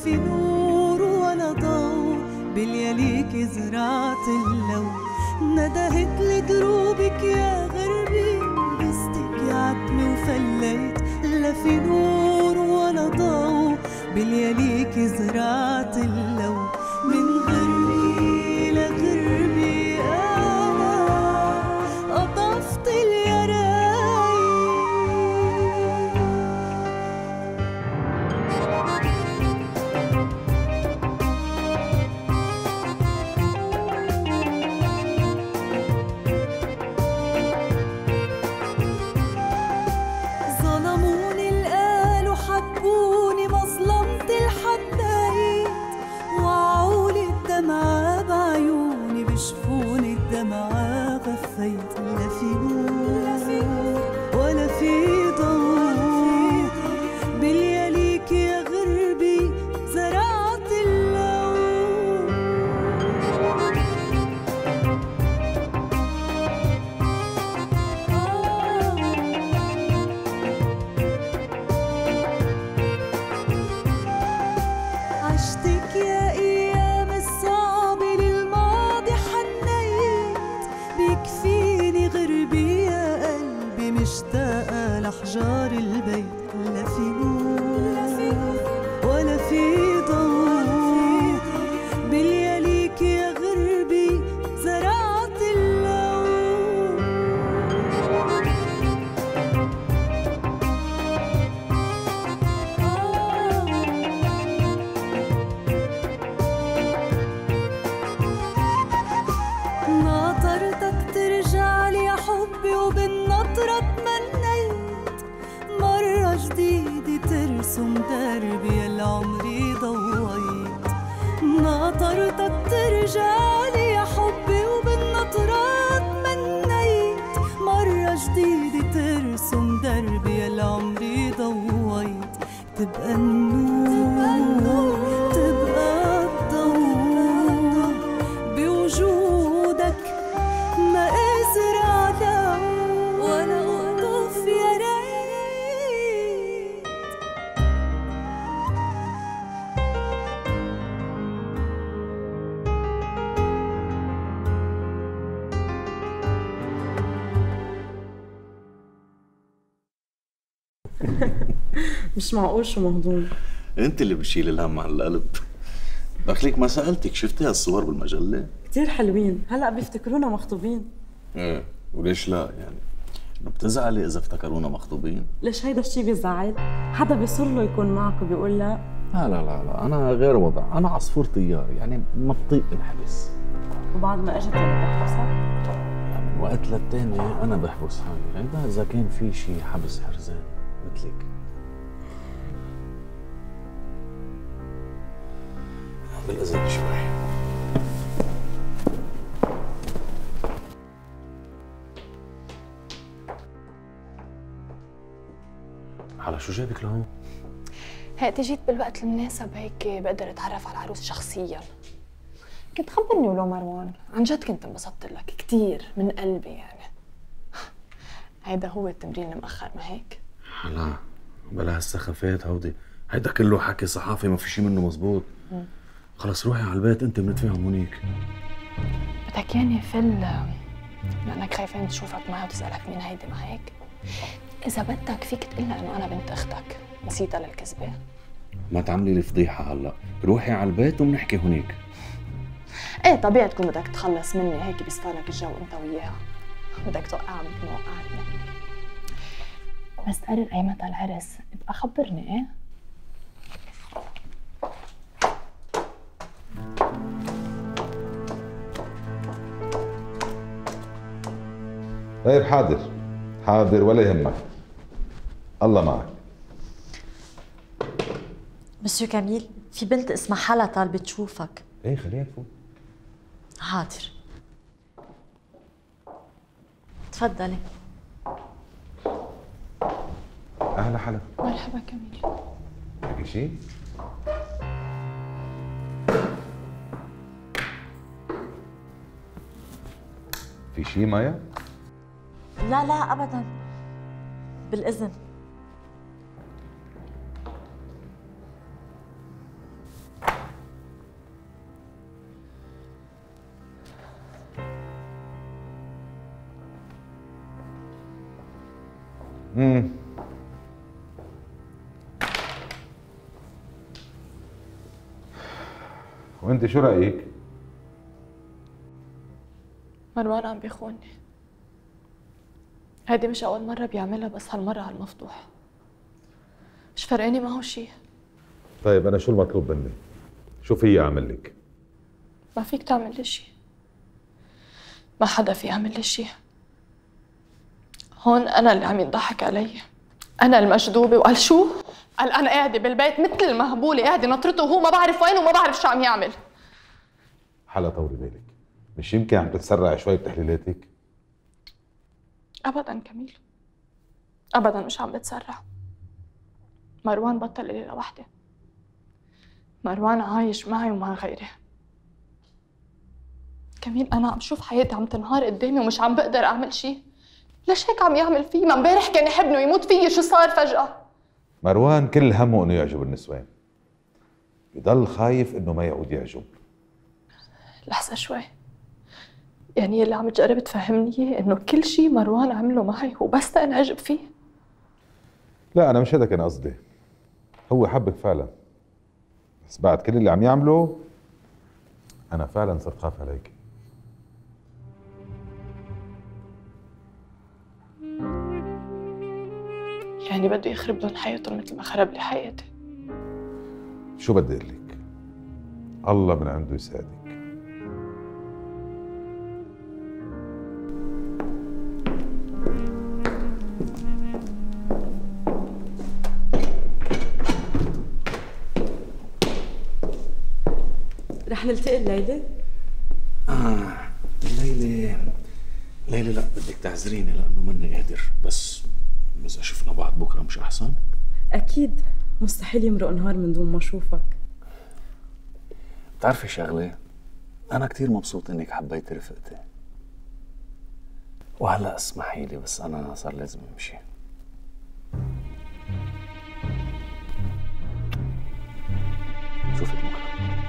في نور ولا ضوء، بالياليك زرعت اللو، ندهت لدروبك يا غربي، لبستك يا عتمي وفليت، لا في نور ولا ضوء، بالياليك زرعت اللو، من غربي لغربي أنا قطفت اليرايل. ظلموني القال وحبوني مظلمة الحدايد، وعولي الدمعة بعيوني بشفوني الدمعة غفيت، لا في نور ولا في ضوء، بالياليك يا غربي زرعت اللون. عشتك يا ايام الصعبة للماضي حنيت، بيكفيني غربي يا قلبي مشتاقة لأحجار البيت، لا في نور ولا في ضوء، بالياليك يا غربي زرعت اللون. ناطرتك ترجع لي يا حبي، وبالنطرة تمنيت مرة جديدة ترسم دربي اللي عمري ضويت. ناطرتك ترجع لي يا حبي، وبالنطرة تمنيت مرة جديدة ترسم دربي اللي عمري ضويت. تبقى النور تبقى الضوء، بوجودك ما ازرع لون ولا اقطف يا ريت. مش معقول شو مهضوم. انت اللي بتشيل الهم على القلب. دخليك ما سألتك، شفتي هالصور بالمجلة؟ كتير حلوين، هلا بيفتكرونا مخطوبين. ايه وليش لا يعني؟ انه بتزعلي اذا افتكرونا مخطوبين؟ ليش هيدا الشي بيزعل؟ حدا بيصر له يكون معك وبيقول لا؟ لا انا غير وضع، انا عصفور طيار يعني ما بطيق انحبس. وبعد ما اجت بدك تحبسك؟ يعني من وقت للتاني انا بحبس حالي، هيدا اذا كان في شي حبس حرزان مثلك. بالإذن شوي. على شو جابك لهون؟ هيك جيت بالوقت المناسب، هيك بقدر اتعرف على العروس شخصيا. كنت خبرني ولو مروان، عن جد كنت انبسطت لك كثير من قلبي يعني. هيدا هو التمرين المأخر ما هيك؟ لا بلا هالسخافات هودي، هيدا كله حكي صحافي ما في شي منه مزبوط. خلص روحي على البيت، انت بنتفاهم هونيك. بدك ياني فل لانك خايفين تشوفك معها وتسألك مين هيدي ما هيك؟ إذا بدك فيك تقلها إنه أنا بنت أختك، نسيتها للكذبة؟ ما تعملي لي فضيحة هلا، روحي على البيت وبنحكي هونيك. إيه طبيعي تكون بدك تخلص مني، هيك بيصفالك الجو أنت وياها، بدك توقعها مثل ما وقعتني. بس تقرر أيمتى العرس، ابقى خبرني. إيه؟ طيب حاضر ولا يهمك، الله معك. مسيو كميل، في بنت اسمها حلا طالبة تشوفك. ايه خليها تفوت. حاضر، تفضلي. اهلا حلا. مرحبا كميل. بدك شيء؟ في شيء مايا؟ لا لا ابدا، بالإذن. وانت شو رايك؟ مروان عم بيخونني. هيدي مش أول مرة بيعملها، بس هالمرة على المفضوح. مش فرقاني معه شي. طيب انا شو المطلوب مني؟ شو في اعمل لك؟ ما فيك تعمل لي شي. ما حدا في يعمل لي شي. هون أنا اللي عم يضحك علي. أنا المجذوبة، وقال شو؟ قال أنا قاعدة بالبيت مثل المهبولة، قاعدة نطرته وهو ما بعرف وين وما بعرف شو عم يعمل. حلا طوري بالك، مش يمكن عم تتسرع شوي بتحليلاتك؟ أبداً كميل، أبداً مش عم بتسرع. مروان بطل إلي لوحدي. مروان عايش معي ومع غيري. كميل أنا عم شوف حياتي عم تنهار قدامي ومش عم بقدر أعمل شي. ليش هيك عم يعمل فيي؟ ما امبارح كان يحبني ويموت فيي، شو صار فجأة؟ مروان كل همه انه يعجب النسوان، بضل خايف انه ما يعود يعجب. لحظة شوي، يعني اللي عم تجرب تفهمني اياه انه كل شيء مروان عمله معي هو بس تنعجب فيه؟ لا انا مش هذا كان قصدي، هو حبك فعلا، بس بعد كل اللي عم يعمله انا فعلا صرت خاف عليك. يعني بده يخرب لهم حياتهم مثل ما خرب لي حياتي. شو بدي اقول لك؟ الله من عنده يساعدك. رح نلتقي الليلة؟ ليلى لا، بدك تعذريني لأنه ماني قادر، بس إذا شفنا بعض بكرة مش أحسن؟ أكيد، مستحيل يمرق نهار من دون ما أشوفك. بتعرفي شغلة؟ أنا كتير مبسوط إنك حبيتي رفقتي. وهلا اسمحي لي، بس أنا صار لازم أمشي. شوفك بكرة.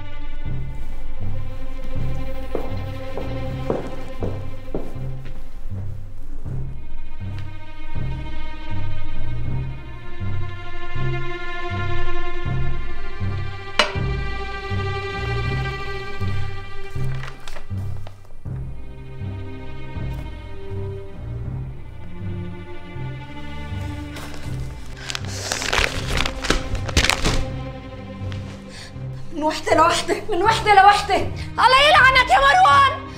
من وحدة لوحدة، من وحدة لوحدة، الله يلعنك يا مروان.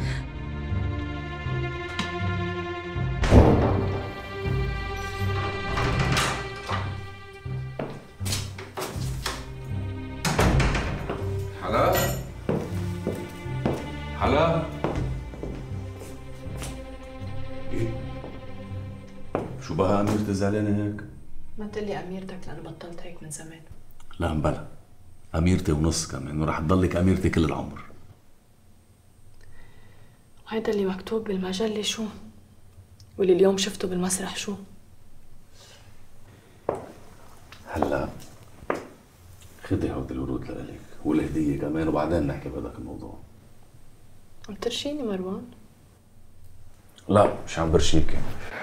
حلا؟ حلا؟ إيه؟ شو بقى أميرتي زعلانة هيك؟ ما تقلي أميرتك لأنه بطلت هيك من زمان. لا مبلا، أميرتي ونص كمان، ورح تضلك أميرتي كل العمر. وهيدا اللي مكتوب بالمجلة شو؟ واللي اليوم شفته بالمسرح شو؟ هلا خدي هودي الورود لإلك والهدية كمان، وبعدين نحكي بهذاك الموضوع. عم ترشيني مروان؟ لا مش عم برشيكي،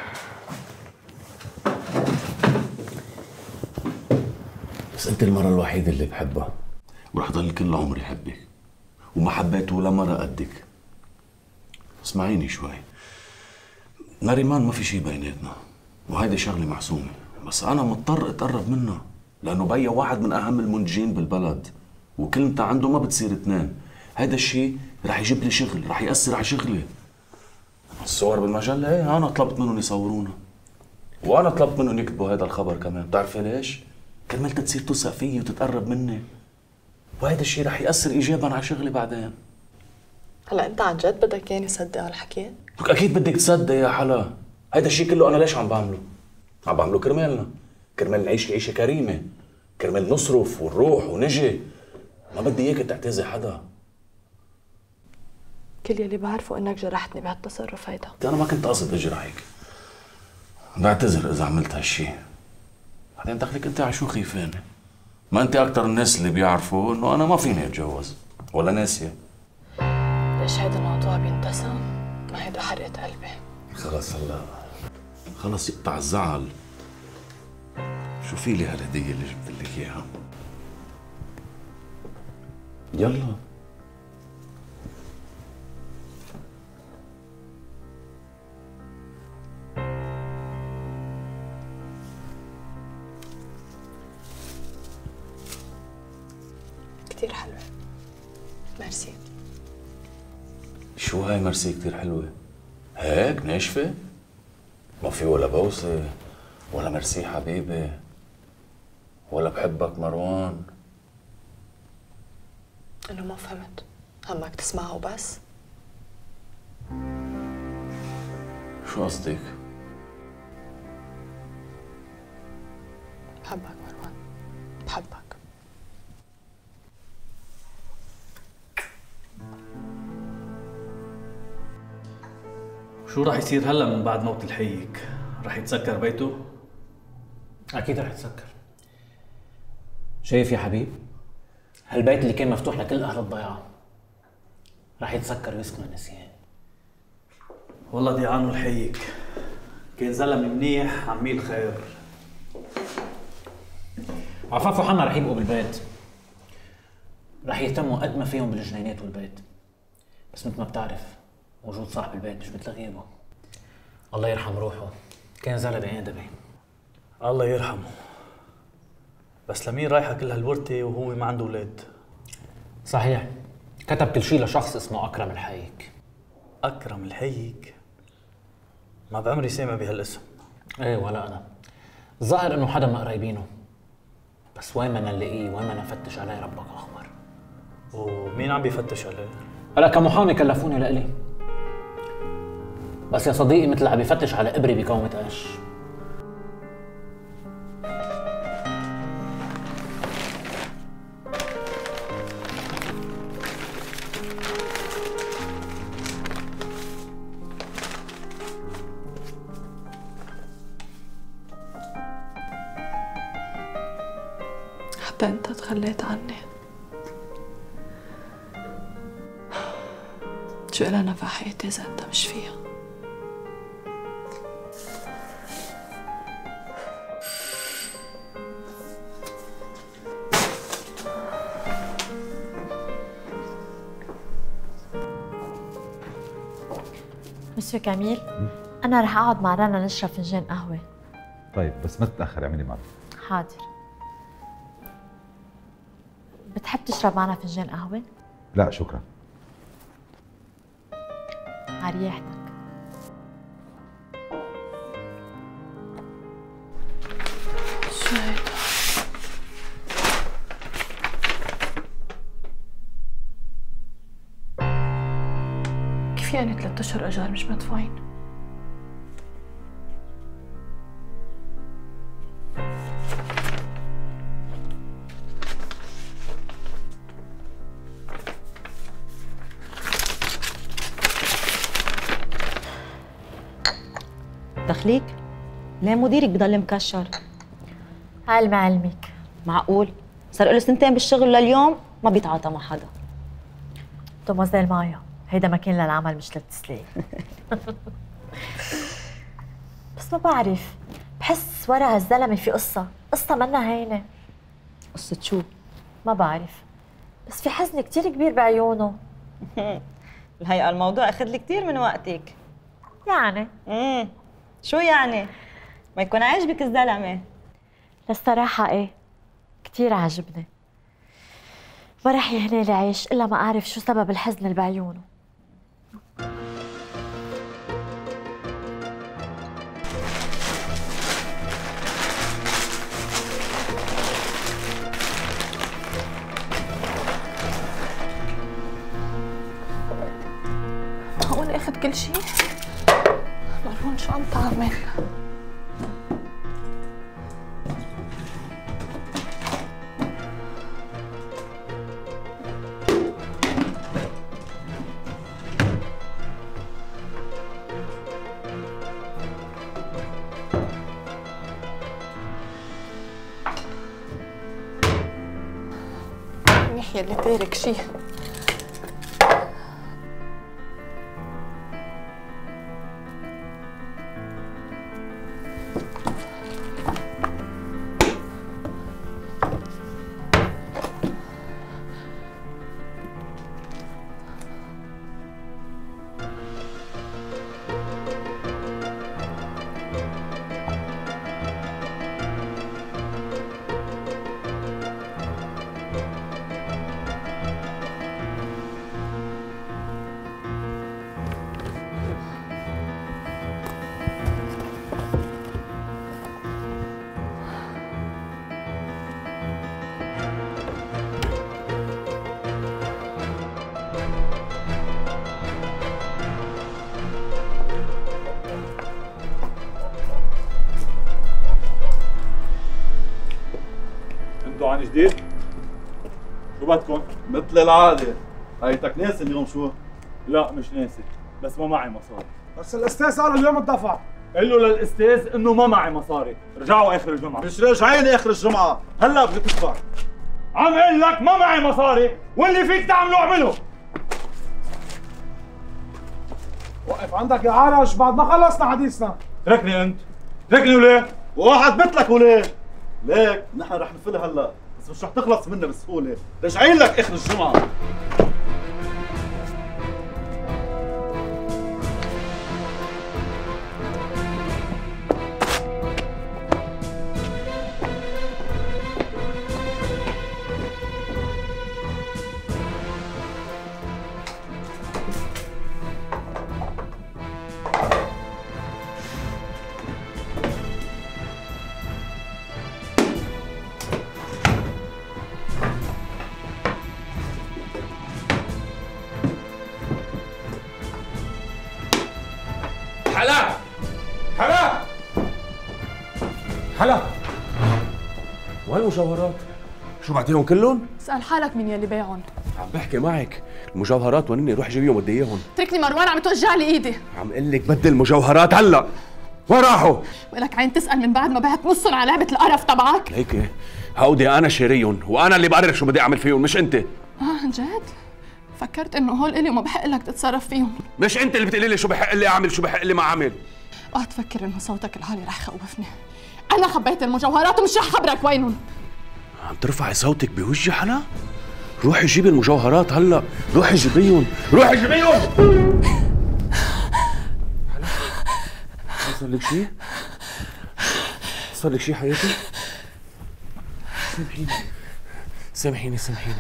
بس انت المرة الوحيدة اللي بحبها، ورح ضل كل عمري حبك، وما حبيت ولا مرة قدك. اسمعيني شوي، ناريمان ما في شي بيناتنا، وهيدي شغلة محسومة، بس أنا مضطر أتقرب منها لأنه بيا واحد من أهم المنتجين بالبلد، وكلمته عنده ما بتصير اثنين. هيدا الشي رح يجيب لي شغل، رح يأثر على شغلي. الصور بالمجلة ايه أنا طلبت منهم يصورونا، وأنا طلبت منهم يكتبوا هذا الخبر كمان. بتعرفي ليش؟ كرمال تصير تثق فيي وتتقرب مني، وهيدا الشي رح يأثر إيجاباً على شغلي بعدين. هلا أنت عن جد بدك يعني تصدق على الحكي؟ أكيد بدك تصدق يا حلا، هيدا الشي كله أنا ليش عم بعمله؟ عم بعمله كرمالنا، كرمال نعيش عيشة كريمة، كرمال نصرف ونروح ونجي. ما بدي إياك تعتزي حدا. كل يلي بعرفه إنك جرحتني بهالتصرف هيدا. أنا ما كنت قاصد أجرحك، بعتذر إذا عملت هالشي. بعدين دخلك أنت على شو خيفانة؟ ما أنت أكتر الناس اللي بيعرفوا إنه أنا ما فيني أتجوز ولا ناسية. ليش هيدا الموضوع بينتسى؟ ما هيدا حرقة قلبي. خلص هلا خلص يقطع الزعل، شوفي لي هالهدية اللي جبت لك اياها. يلا. كتير حلوة. ميرسي. شو هاي مرسي كتير حلوة؟ هيك ناشفة؟ ما في ولا بوسة ولا مرسي حبيبي ولا بحبك مروان؟ أنا ما فهمت. همك تسمعها وبس؟ شو قصدك؟ بحبك مروان، بحبك. شو راح يصير هلا من بعد موت الحيك؟ راح يتسكر بيته؟ أكيد رح يتسكر. شايف يا حبيب؟ هالبيت اللي كان مفتوح لكل أهل الضيعة رح يتسكر ويسكن النسيان. والله ضيعان الحيك كان زلمه منيح عميل خير. عفاف وحنا رح يبقوا بالبيت، رح يهتموا قد ما فيهم بالجنينات والبيت، بس مثل ما بتعرف وجود صاحب البيت مش مثل غيابه. الله يرحم روحه، كان زلمه ادبي. الله يرحمه. بس لمين رايحه كل هالورثه وهو ما عنده اولاد؟ صحيح، كتب كل شيء لشخص اسمه أكرم الحيك. أكرم الحيك؟ ما بعمري سامع بهالاسم. ايه ولا أنا. الظاهر إنه حدا من قرايبينه، بس وين بدنا نلاقيه وين بدنا نفتش عليه ربك أخبر. ومين عم بيفتش عليه؟ هلا كمحامي كلفوني لإلي، بس يا صديقي مثل عم بيفتش على إبرة بكومة قش. حتى انت تخليت عني. شو إلها نفع حياتي إذا انت مش فيها؟ مسيو كاميل، أنا رح أقعد مع رنا نشرب فنجان قهوة. طيب بس ما تتاخر، اعملي معنا. حاضر. بتحب تشرب معنا فنجان قهوة؟ لا شكرا. على ريحتك. شو هيدا؟ كيف يعني 3 أشهر أجار مش مدفوعين؟ دخليك؟ ليه مديرك بضل مكشر؟ علم علمك. معقول؟ صار له 2 بالشغل لليوم ما بيتعاطى مع حدا. دوموزيل مايا، هيدا مكان للعمل مش للتسلية. بس ما بعرف، بحس ورا هالزلمة في قصة منا هينة. قصة شو؟ ما بعرف، بس في حزن كتير كبير بعيونه. الهيئة الموضوع أخذ لي كثير من وقتك. يعني؟ شو يعني؟ ما يكون عاجبك الزلمة؟ للصراحة ايه، كتير عجبني. ما رح يهني لي عيش إلا ما أعرف شو سبب الحزن اللي بعيونه. هون أخذ كل شيء؟ مروان شو عم تعمل؟ منيح يلي تارك شي. جديد؟ شو بدكم؟ مثل العادة. هيتك ناسي اليوم شو؟ لا مش ناسي، بس ما معي مصاري. بس الاستاذ قال اليوم اتدفع. قل له للاستاذ انه ما معي مصاري، رجعوا اخر الجمعة. مش راجعين اخر الجمعة، هلا بدك تدفع. عم قل لك ما معي مصاري، واللي فيك تعمله اعمله. وقف عندك يا عرج بعد ما خلصنا حديثنا. تركني انت، تركني وليه؟ وواحد مثلك وليه؟ ليك نحن رح نفلها هلا، بس مش رح تخلص منها بسهولة، راجعين لك اخر الجمعة. هلا وين المجوهرات؟ شو بعتيهم كلهم؟ اسأل حالك مين يلي باعهم. عم بحكي معك، المجوهرات وين روح جيبيهم بدي اياهم. تركني مروان عم توجع لي ايدي. عم قل لك بدل المجوهرات هلا. وين راحوا؟ ولك عين تسأل من بعد ما بعت نصهم على لعبة القرف تبعك؟ هيك هودي انا شاريهم وانا اللي بعرف شو بدي اعمل فيهم مش انت. عن جد؟ فكرت انه هول الي وما بحق لك تتصرف فيهم. مش انت اللي بتقولي لي شو بحق لي اعمل شو بحق لي ما اعمل. اوعى تفكر انه صوتك العالي رح يخوفني. انا خبيت المجوهرات ومش رح خبرك وينهم. عم ترفعي صوتك بوجهي حلا؟ روحي جيبي المجوهرات هلا، روحي جيبيهم، روحي جيبيهم. صار لك شيء؟ صار لك شيء حياتي؟ سامحيني سامحيني سامحيني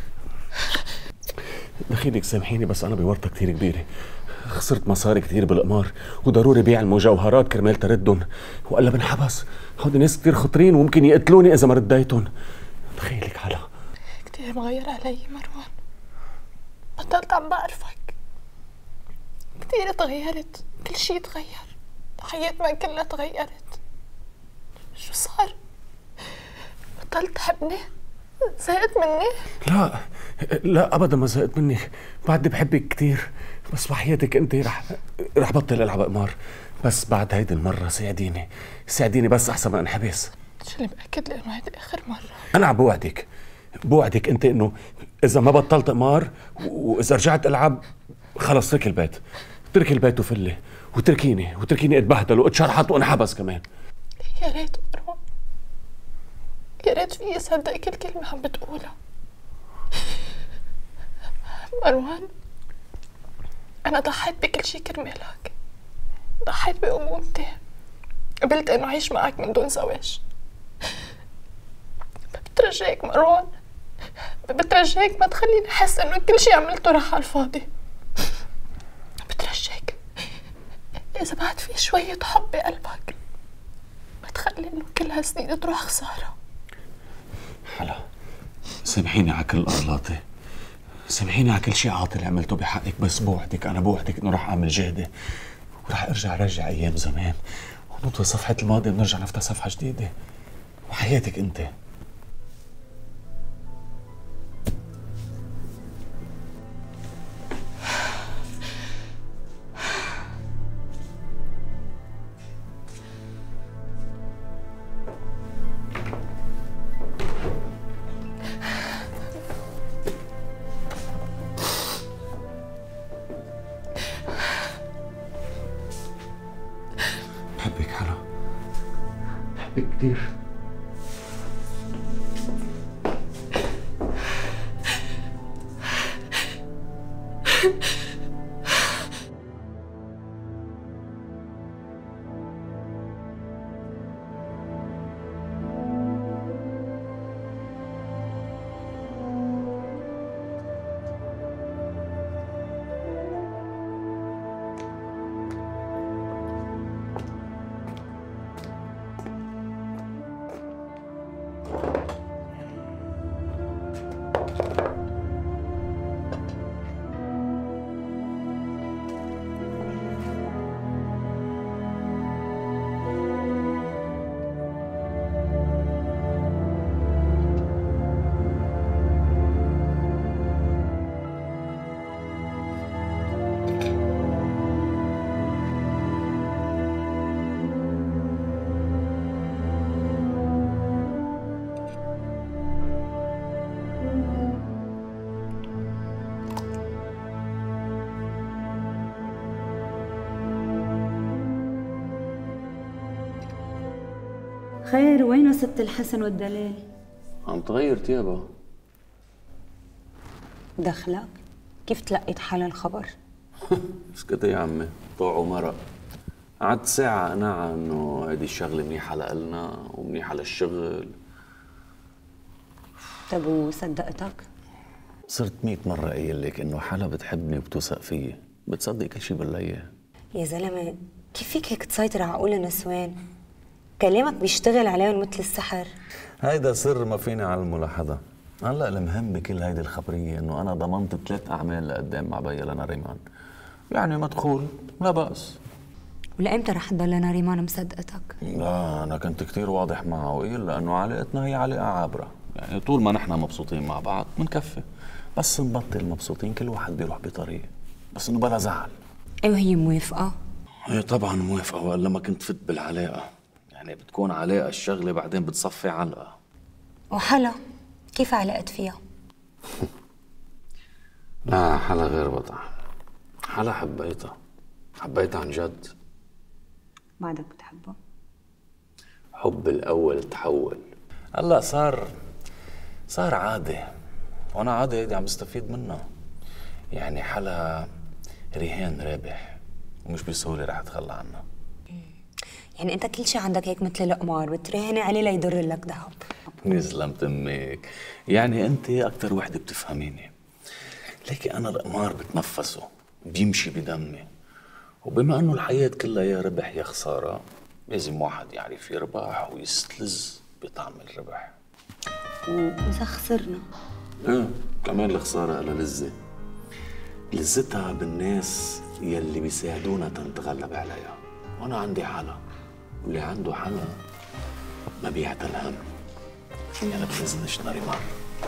دخيلك سامحيني، بس انا بورطه كثير كبيره، خسرت مصاري كثير بالقمار وضروري بيع المجوهرات كرمال تردهم، والا بنحبس. هودي ناس كثير خطرين وممكن يقتلوني اذا ما رديتهم. دخيلك حلا. كثير مغير علي مروان، بطلت عم بعرفك، كثير تغيرت، كل شيء تغير، حياتنا كلها تغيرت. شو صار؟ بطلت تحبني؟ زهقت مني؟ لا لا ابدا ما زهقت منك، بعدني بحبك كثير، بس بحياتك انت رح بطل العب قمار، بس بعد هيدي المره ساعديني ساعديني بس احسن ما انحبس. شو اللي مأكد لي انه هيدي اخر مره؟ انا عم بوعدك انت انه اذا ما بطلت قمار واذا رجعت العب خلص اترك البيت، اترك البيت وفلي وتركيني اتبهدل واتشرحط وانحبس كمان. يا ريت مروان، يا ريت في صدق كل كلمه عم بتقولها. مروان انا ضحيت بكل شيء كرمالك، ضحيت بأمومتي، قبلت انه اعيش معك من دون زواج. بترجاك مروان، بترجاك ما تخليني احس انه كل شيء عملته راح على الفاضي. بترجاك اذا بعد في شوية حب بقلبك ما تخلي انه كل هالسنين تروح خسارة. حلا سامحيني على كل اغلاطي، سامحيني على كل شيء عاطل عملته بحقك، بس بوعدك انه راح اعمل جهدي وراح ارجع ايام زمان ونطوي صفحة الماضي ونرجع نفتح صفحة جديدة وحياتك انت. بحبك حلا، بحبك كثير. خير وينه ست الحسن والدلال؟ عم تغير تيابها. دخلك؟ كيف تلقيت حالة الخبر؟ اسكتي يا عمي، طوع ومرق. قعدت ساعة أقنعها إنه هيدي الشغلة منيحة لإلنا ومنيحة للشغل. طيب وصدقتك؟ صرت 100 مرة قايل لك إنه حلا بتحبني وبتوثق فيي، بتصدق كل شيء باللية. يا زلمة كيف فيك هيك تسيطر على عقول النسوان؟ كلامك بيشتغل عليهم مثل السحر. هيدا سر ما فيني أعلمه لحدا. هلا المهم بكل هيدي الخبرية إنه أنا ضمنت 3 أعمال لقدام مع بيا لناريمان. يعني مدخول لا بأس. ولأمتى رح تضل ناريمان مصدقتك؟ لا أنا كنت كتير واضح معه وقيل لأنه علاقتنا هي علاقة عابرة. يعني طول ما نحن مبسوطين مع بعض منكفي، بس نبطل مبسوطين كل واحد بيروح بطريق، بس إنه بلا زعل. أيوة هي موافقة؟ هي طبعا موافقة، وإلا ما كنت فت بالعلاقة. يعني بتكون علاقة الشغلة بعدين بتصفي علقة. وحلا كيف علقت فيها؟ لا حلا غير وضع. حلا حبيتها عن جد. بعدك بتحبه؟ حب الأول تحول. هلا صار عادة، وأنا عادة هيدي عم بستفيد منها. يعني حلا رهان رابح ومش بسهولة رح أتخلى عنها. يعني أنت كل شيء عندك هيك مثل القمار بتراهني عليه ليضر لك ذهب. يسلمت أمك، يعني أنت أكتر وحدة بتفهميني. ليكي أنا القمار بتنفسه بيمشي بدمي، وبما أنه الحياة كلها يا ربح يا خسارة، لازم واحد يعرف يربح ويستلذ بطعم الربح. وإذا خسرنا؟ كمان الخسارة لها لذة. لذتها بالناس يلي بيساعدونا تنتغلب عليها. وأنا عندي حلا، واللي عنده حلا ما بيعتل هم. أنا بتنزلش ناريمان.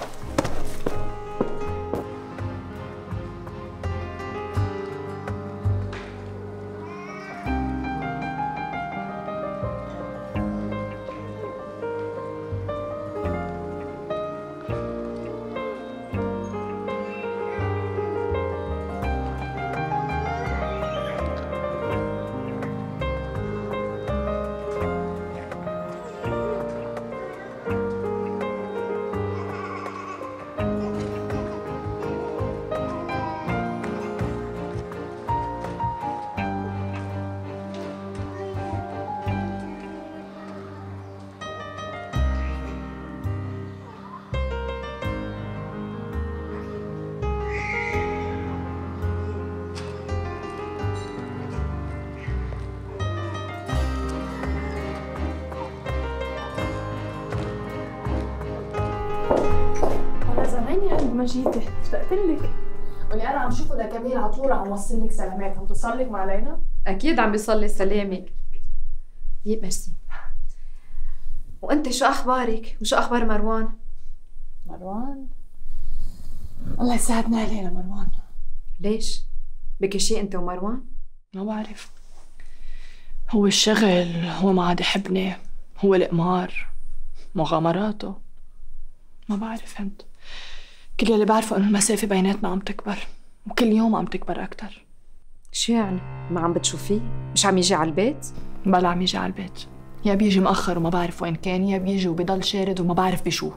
ما جيتي اشتقت لك. واللي انا عم شوفه لكميل على طول عم وصل لك سلامات. عم توصل لك مع لينا؟ اكيد عم بيصلي سلامك. ميرسي. وانت شو اخبارك وشو اخبار مروان؟ مروان الله يساعدنا علينا. مروان ليش؟ بكي شيء انت ومروان؟ ما بعرف، هو الشغل، هو ما عاد يحبني، هو القمار، مغامراته، ما بعرف. فهمت؟ كل اللي بعرفه انه المسافة بيناتنا عم تكبر، وكل يوم عم تكبر أكتر. شو يعني؟ ما عم بتشوفيه؟ مش عم يجي على البيت؟ بلا عم يجي على البيت، يا بيجي مأخر وما بعرف وين كان، يا بيجي وبيضل شارد وما بعرف بشو.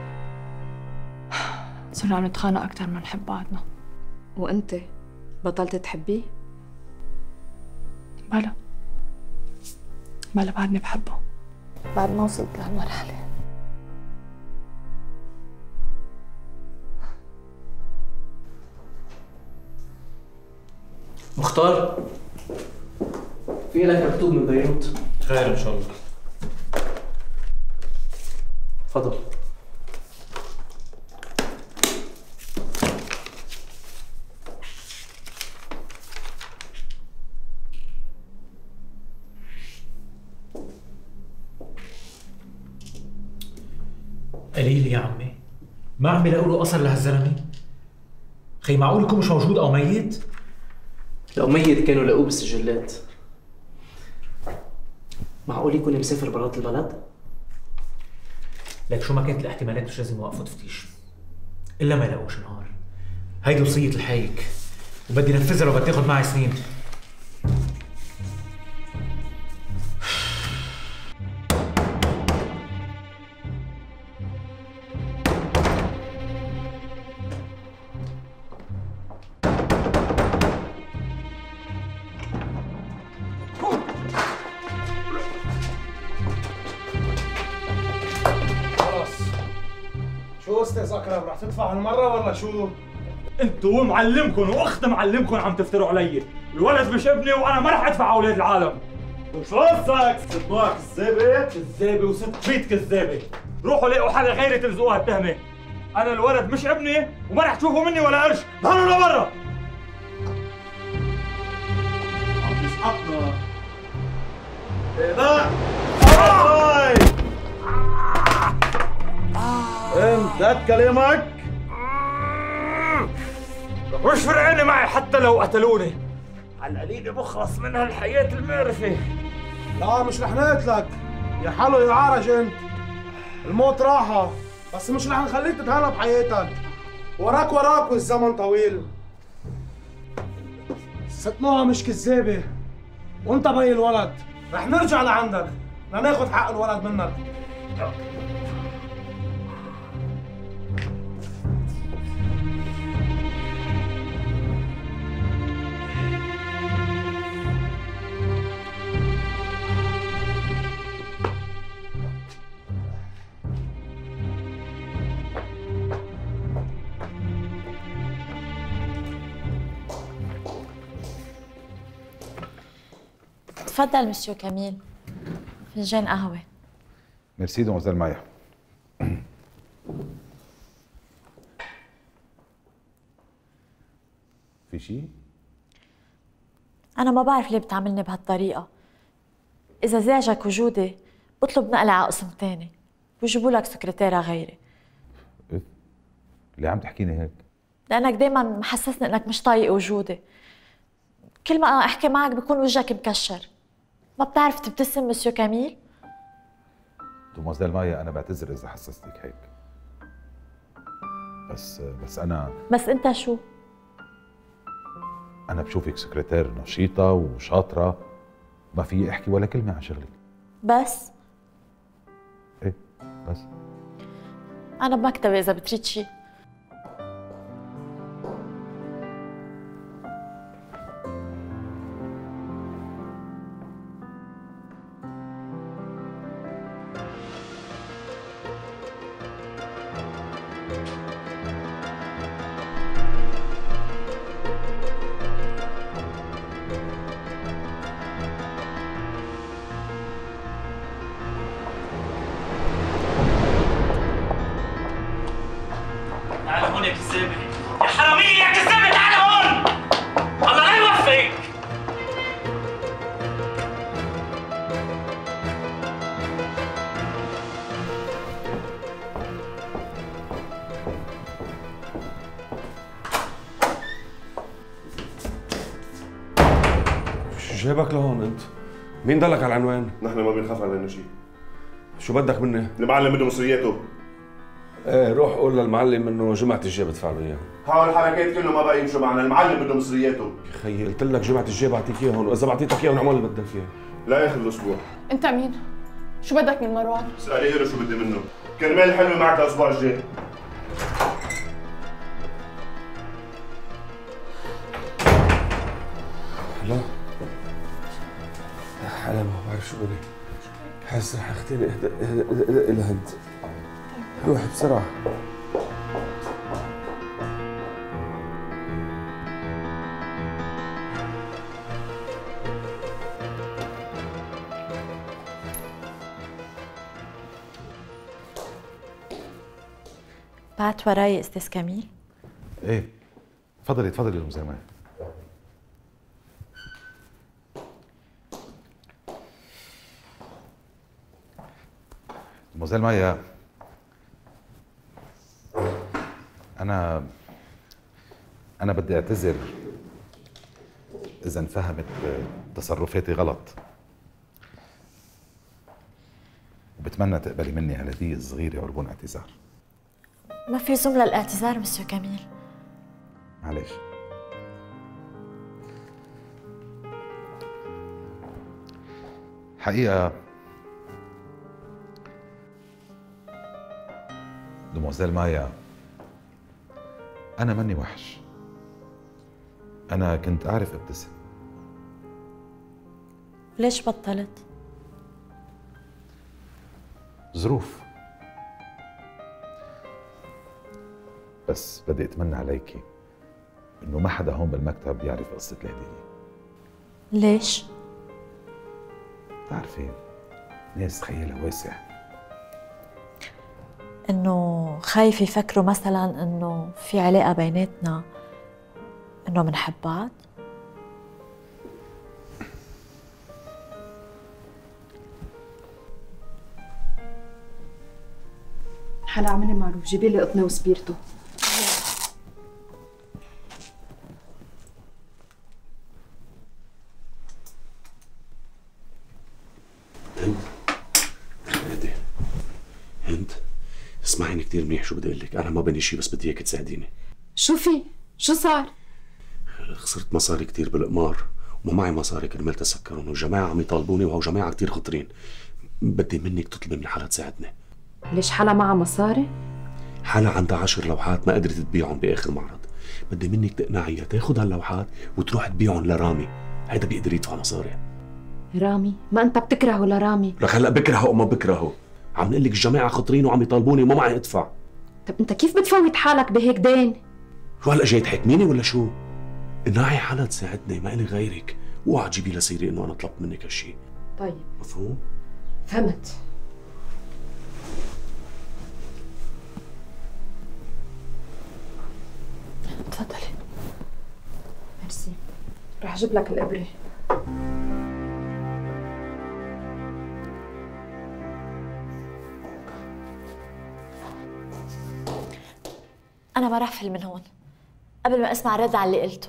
صرنا عم نتخانق أكتر ما نحب بعضنا. وأنت بطلت تحبيه؟ بلا بعدني بحبه، بعد ما وصلت لهالمرحلة. مختار، في لك مكتوب من بيروت. خير ان شاء الله. تفضل. قليل يا عمي، ما عم بيلاقوا له اثر لهالزلمه. خي معقول يكون مش موجود او ميت؟ لو ميت كانوا لقوه بالسجلات. معقول يكون مسافر برات البلد؟ لك شو ما كانت الاحتمالات مش لازم يوقفوا تفتيش الا ما يلاقوش نهار. هيدي وصية الحيك وبدي نفذها لو بدي تاخذ معي سنين. استاذ اكرم رح تدفع هالمره ولا شو؟ انتوا ومعلمكم واخت معلمكم عم تفتروا علي، الولد مش ابني وانا ما رح ادفع اولاد العالم. وشو قصدك؟ صدقك كذابه؟ كذابه وست بيت كذابه، روحوا لاقوا حدا غيري تلزقوها التهمه. انا الولد مش ابني وما رح تشوفوا مني ولا قرش، ضلوا لبرا. عم يسقطنا. لا انت كلامك؟ وش فرقاني معي حتى لو قتلوني؟ على القليل بخلص من هالحياة المقرفة. لا مش رح نقتلك يا حلو يا عرج انت. الموت راحة بس مش رح نخليك تتهنى بحياتك. وراك والزمن طويل. ست نوها مش كذابة وانت بي الولد. رح نرجع لعندك لناخد حق الولد منك. تفضل مسيو كميل، فنجان قهوة. ميرسي دوموزيل مايا. في شيء؟ أنا ما بعرف ليه بتعاملني بهالطريقة. إذا زعجك وجودي بطلب نقلة على قسم تاني ويجيبوا لك سكرتيرة غيري. ليه عم تحكيني هيك؟ لأنك دايما محسسني إنك مش طايق وجودي. كل ما أحكي معك بكون وجهك مكشر. ما بتعرف تبتسم مسيو كميل؟ دوموزيل مايا أنا بعتذر إذا حسستك هيك. بس أنت شو؟ أنا بشوفك سكرتير نشيطة وشاطرة، ما في أحكي ولا كلمة عن شغلك. بس؟ إيه بس؟ أنا بمكتبي إذا بتريد شي. تعال هون يا كذابة، يا حرامية يا كذابة، تعال هون! الله لا يوفقك! شو جايبك لهون انت؟ مين دلك على العنوان؟ نحن ما بنخاف علينا شيء. شو بدك مني؟ المعلم بده مصرياته. ايه روح قول للمعلم انه جمعة الجاي بدفع له اياهم. هاو الحركات كله ما بقى يمشوا معنا، المعلم بده مصرياته. يا خيي قلت لك جمعة الجاي بعطيك اياهم، واذا بعطيتك اياهم اعمل اللي بدك اياه. لا اخر الاسبوع. انت مين؟ شو بدك من مروان؟ اسألي غيره شو بدي منه. كرمال الحلوة معك الاسبوع الجاي. لا انا ما بعرف شو بدي. حاسس رح اختنق لهند. روحي بسرعة. بعت وراي استاذ كميل؟ ايه تفضلي تفضلي يا مزيمة. مزيل مايا، أنا بدي أعتذر إذا انفهمت تصرفاتي غلط، وبتمنى تقبلي مني هالهدية الصغيرة عربون اعتذار. ما في زملة الاعتذار مسيو كميل. معلش. حقيقة دوموزيل مايا، أنا ماني وحش. أنا كنت أعرف أبتسم. ليش بطلت؟ ظروف. بس بدي اتمنى عليكي انه ما حدا هون بالمكتب يعرف قصة الهدية. ليش؟ بتعرفي ناس خيالها واسع. انه خايف يفكروا مثلا انه في علاقة بيناتنا، انه منحب بعض. حلا اعملي معروف، جيبي لي قطنه وسبيرتو. هند اسمعيني كثير منيح شو بدي اقول لك، انا ما بني شيء بس بدي اياك تساعديني. شو في؟ شو صار؟ خسرت مصاري كثير بالقمار وما معي مصاري كرمال تسكرهم، وجماعه عم يطالبوني وهو جماعه كثير خطرين. بدي منك تطلبي من حلا تساعدني. ليش حلا معها مصاري؟ حلا عندها 10 لوحات ما قدرت تبيعهم باخر معرض، بدي منك تقنعيها تاخذ هاللوحات وتروح تبيعهم لرامي، هيدا بيقدر يدفع مصاري. رامي؟ ما انت بتكرهه لرامي. لك هلا بكرهه وما بكرهه، عم نقول لك الجماعه خطرين وعم يطالبوني وما معي ادفع. طب انت كيف بتفوت حالك بهيك دين؟ شو هلا جاي تحكميني ولا شو؟ انعي حلا تساعدني، ما إلي غيرك، اوعى تجيبي لسيري انه انا طلبت منك هالشيء. طيب مفهوم؟ فهمت. تفضلي. ميرسي. رح اجيب لك الابره. أنا ما رح فل من هون قبل ما أسمع رد على اللي قلته.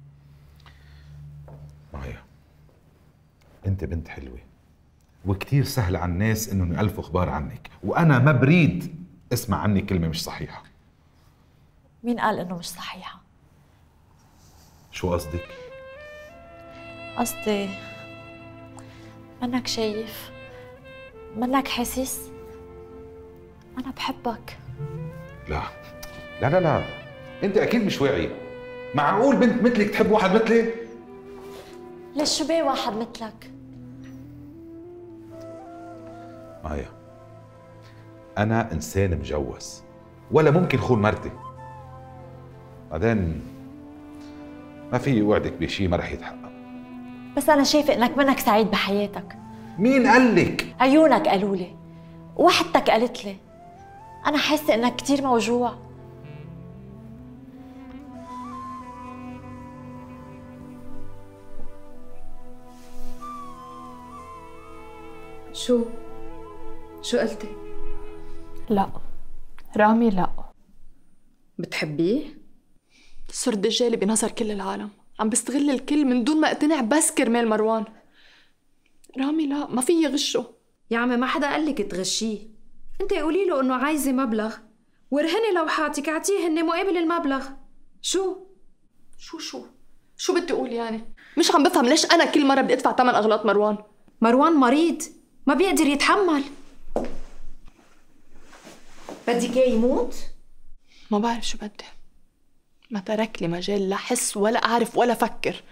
مايا انت بنت حلوة وكتير سهل على الناس انهم يألفوا اخبار عنك، وانا ما بريد اسمع عني كلمة مش صحيحة. مين قال إنه مش صحيحة؟ شو قصدك؟ قصدي منك شايف، منك حاسس، أنا بحبك. لا لا لا لا، انت اكيد مش واعي. معقول بنت مثلك تحب واحد مثلي؟ ليش شو بيه واحد مثلك؟ مايا انا انسان مجوز ولا ممكن خون مرتي، بعدين ما في وعدك بشيء ما رح يتحقق. بس أنا شايفة إنك منك سعيد بحياتك. مين قال لك؟ عيونك قالوا لي ووحدتك قالت لي. أنا حاسة إنك كتير موجوع. شو قلتي؟ لا رامي لا. بتحبيه؟ صرت دجالي بنظر كل العالم، عم بستغل الكل من دون ما اقتنع بس كرمال مروان. رامي لا، ما في يغشه. يا عمي ما حدا قال لك تغشيه، انت قولي له انه عايزه مبلغ ورهني لوحاتك اعطيه هن مقابل المبلغ. شو بدي اقول يعني؟ مش عم بفهم ليش انا كل مره بدي ادفع ثمن اغلاط مروان. مروان مريض ما بيقدر يتحمل. بدك اياه يموت؟ ما بعرف شو بدي، ما ترك لي مجال لا احس ولا اعرف ولا افكر.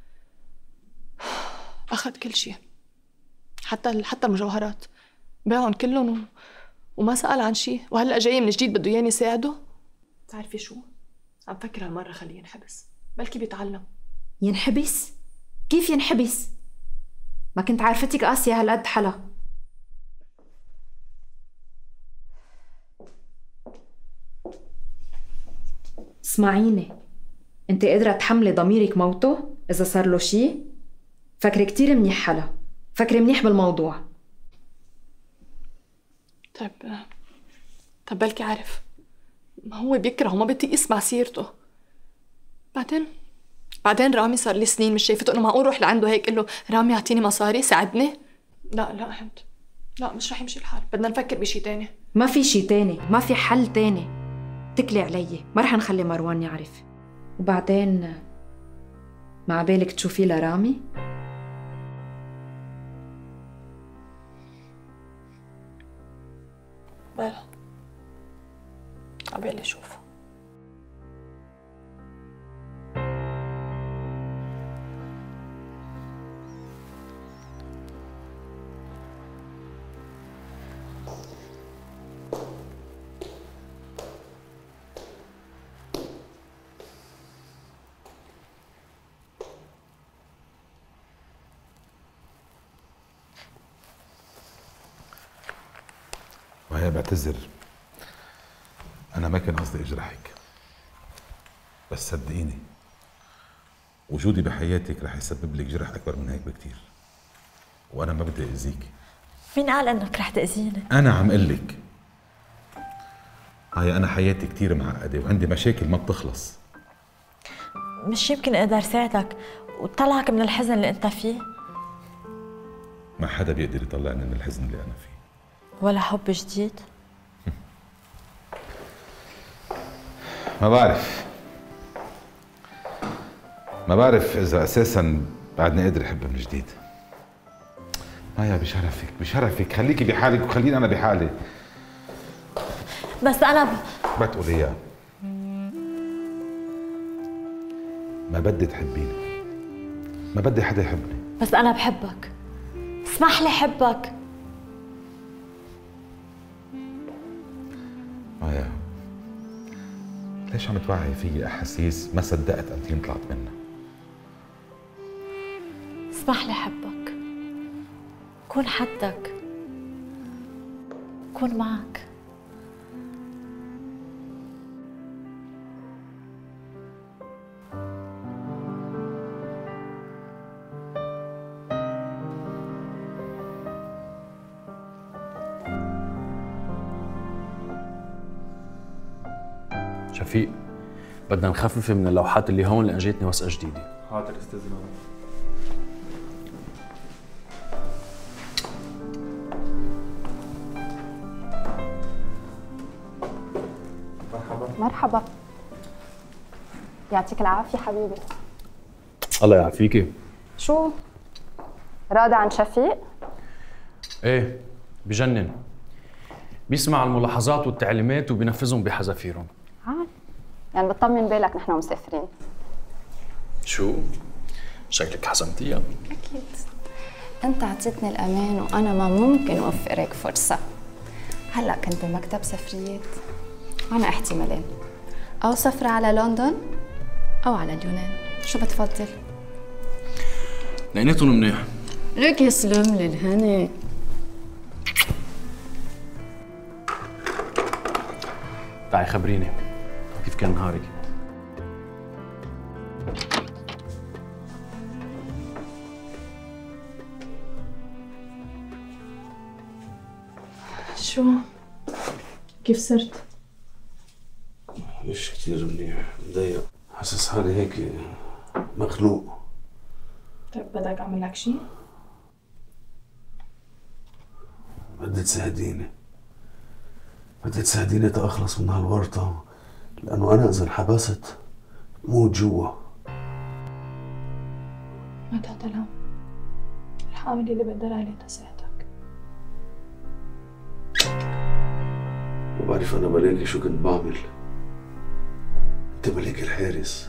اخذ كل شيء، حتى المجوهرات باعهم كلهم وما سأل عن شيء، وهلا جاي من جديد بده ياني ساعده. بتعرفي شو؟ عم فكر هالمره خليه ينحبس، بلكي بيتعلم. ينحبس؟ كيف ينحبس؟ ما كنت عارفتك قاسية هالقد حلا. اسمعيني، انت قادرة تحملي ضميرك موته إذا صار له شيء؟ فكري كتير منيح حلا، فكري منيح بالموضوع. طيب بلكي عارف، ما هو بيكره وما بيطيق يسمع سيرته. بعدين رامي صار لي سنين مش شايفته، انه معقول روح لعنده هيك قل له رامي اعطيني مصاري ساعدني؟ لا هند، لا مش رح يمشي الحال، بدنا نفكر بشي تاني. ما في شي تاني، ما في حل تاني. اتكلي علي، ما رح نخلي مروان يعرف. وبعدين مع بالك تشوفي لرامي؟ بلا عبالي اشوفه. مايا بعتذر، أنا ما كان قصدي أجرحك، بس صدقيني وجودي بحياتك رح يسبب لك جرح أكبر من هيك بكتير، وأنا ما بدي أذيك. مين قال إنك رح تأذيني؟ أنا عم قل لك مايا، أنا حياتي كتير معقدة وعندي مشاكل ما بتخلص. مش يمكن أقدر ساعدك وطلعك من الحزن اللي أنت فيه؟ ما حدا بيقدر يطلعني من الحزن اللي أنا فيه. ولا حب جديد؟ ما بعرف إذا أساساً بعدني قادر أحب من جديد. مايا بشرفك خليكي بحالك وخليني أنا بحالي. بس أنا ما تقولي إياها. ما بدي تحبيني، ما بدي حدا يحبني. بس أنا بحبك، اسمح لي حبك. مايا ليش عم توعي فيي أحاسيس ما صدقت أنتين طلعت منها؟ اسمح لي حبك، كون حدك، كون معك. شفيق، بدنا نخفف من اللوحات اللي هون لأن جاتني وثقة جديدة. حاضر استاذ إمام. مرحبا. يعطيك العافية حبيبي. الله يعافيكي. شو؟ راضي عن شفيق؟ ايه بجنن، بيسمع الملاحظات والتعليمات وبينفذهم بحذافيرهم. يعني بتطمن بالك نحن مسافرين. شو؟ شكلك حزمتيها. أكيد. أنت عطيتني الأمان وأنا ما ممكن أوفرك فرصة. هلأ كنت بمكتب سفريات، أنا احتمالين، أو سفرة على لندن أو على اليونان. شو بتفضل؟ لقيناتهم منيح. لك يسلم لي الهنا. تعي خبريني كيف كان نهارك؟ شو؟ كيف صرت؟ مش كتير منيح، مضايق، حاسس حالي هيك مخنوق. طيب بدك أعمل لك شيء؟ بدي تساعديني تأخلص من هالورطة، لأنه أنا إذا انحبست موت جوا. ما تعطل هم، رح أعمل اللي بقدر عليه تساعدك. وبعرف أنا بلاقي شو كنت بعمل. أنت بلاقي الحارس.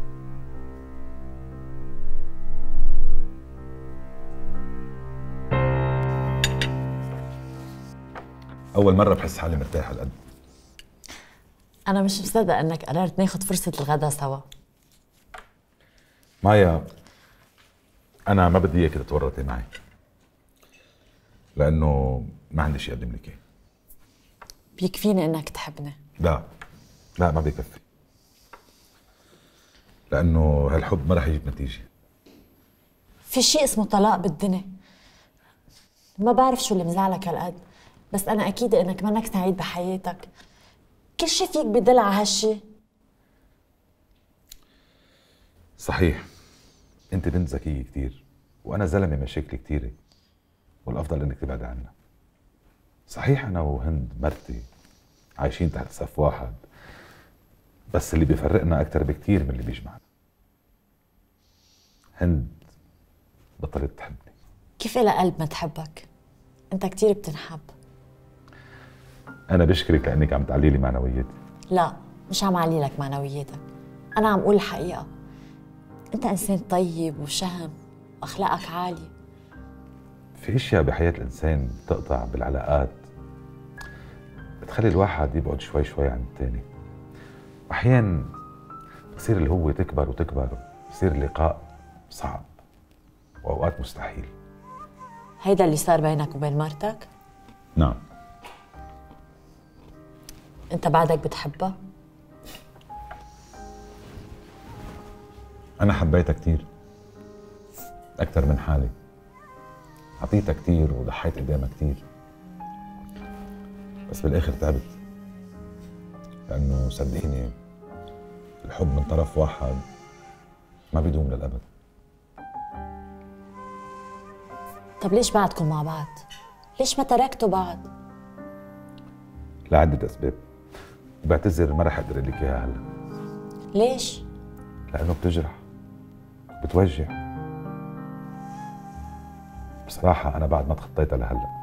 أول مرة بحس حالي مرتاح هالقد. أنا مش مصدق إنك قررت ناخد فرصة الغدا سوا. مايا أنا ما بدي إياك تتورطي معي، لأنه ما عندي شيء أقدم لك إياه. بيكفيني إنك تحبني. لا ما بيكفي، لأنه هالحب ما رح يجيب نتيجة. في شيء اسمه طلاق بالدنيا. ما بعرف شو اللي مزعلك هالقد، بس أنا أكيدة إنك منك سعيد بحياتك. كل شيء فيك بدل على هالشي. صحيح، أنت بنت ذكية كتير وأنا زلمة مشاكل كتيرة، والأفضل إنك تبعد عنا. صحيح أنا وهند مرتي عايشين تحت سقف واحد، بس اللي بيفرقنا أكتر بكتير من اللي بيجمعنا. هند بطلت تحبني. كيف إلها قلب ما تحبك؟ أنت كتير بتنحب. أنا بشكرك لأنك عم تعلي لي معنوياتي. لا، مش عم علي لك معنوياتك، أنا عم أقول الحقيقة. أنت إنسان طيب وشهم وأخلاقك عالية. في أشياء بحياة الإنسان بتقطع بالعلاقات، بتخلي الواحد يبعد شوي شوي عن التاني. أحيان بصير اللي هو تكبر بصير اللقاء صعب وأوقات مستحيل. هيدا اللي صار بينك وبين مرتك؟ نعم، انت بعدك بتحبها؟ أنا حبيتها كتير أكتر من حالي، عطيتها كتير وضحيت قدامها كتير، بس بالآخر تعبت، لأنه صدقيني الحب من طرف واحد ما بيدوم للأبد. طب ليش بعدكم مع بعض؟ ليش ما تركتوا بعض؟ لعدة أسباب، وبعتذر ما رح أقدر أقول لك إياها هلا. ليش؟ لأنه بتجرح، بتوجع. بصراحة أنا بعد ما تخطيتها لهلا